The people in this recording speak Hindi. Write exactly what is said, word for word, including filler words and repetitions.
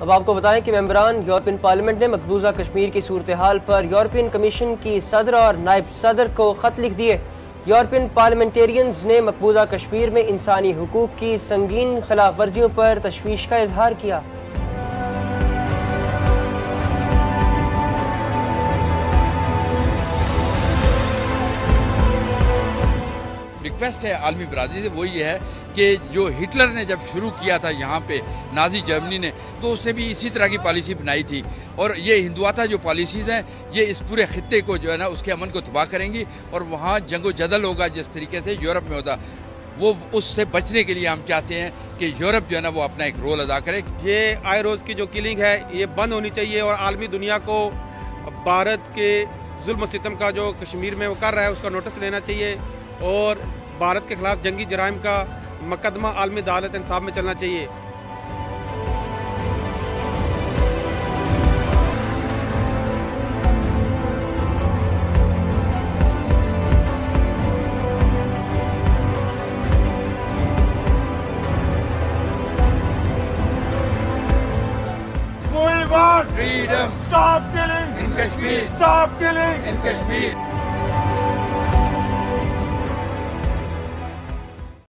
अब आपको बताएं कि मेंबरान यूरोपियन पार्लियामेंट ने मकबूजा कश्मीर की सूरत हाल पर यूरोपियन कमीशन की सदर और नायब सदर को खत लिख दिए। यूरोपियन पार्लियामेंटेरियंस ने मकबूजा कश्मीर में इंसानी हुकूक की संगीन खिलाफ वर्जियों पर तशवीश का इजहार किया। रिक्वेस्ट है आलमी बरादरी से, वो ये है कि जो हिटलर ने जब शुरू किया था यहाँ पे, नाजी जर्मनी ने, तो उसने भी इसी तरह की पॉलिसी बनाई थी। और ये हिंदुआता जो पॉलिसीज़ हैं ये इस पूरे खित्ते को जो है ना उसके अमन को तबाह करेंगी और वहाँ जंगो जदल होगा जिस तरीके से यूरोप में होता। वो उससे बचने के लिए हम चाहते हैं कि यूरोप जो है ना वो अपना एक रोल अदा करे। ये आए रोज़ की जो किलिंग है ये बंद होनी चाहिए और आलमी दुनिया को भारत के जुल्म सितम का जो कश्मीर में वो कर रहा है उसका नोटिस लेना चाहिए और भारत के खिलाफ जंगी जराइम का मुकदमा आलमी अदालत इंसाफ में चलना चाहिए। We want freedom. Stop killing in Kashmir. Stop killing in Kashmir.